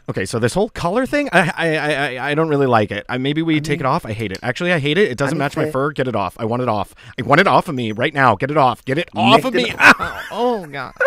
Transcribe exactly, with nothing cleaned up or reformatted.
Okay, so this whole color thing, I I I, I don't really like it. I, maybe we I mean, take it off. I hate it. Actually, I hate it. It doesn't I mean, match my fair. fur. Get it off. I want it off. I want it off of me right now. Get it off. Get it off Nick of it me. off. Ow. Oh god.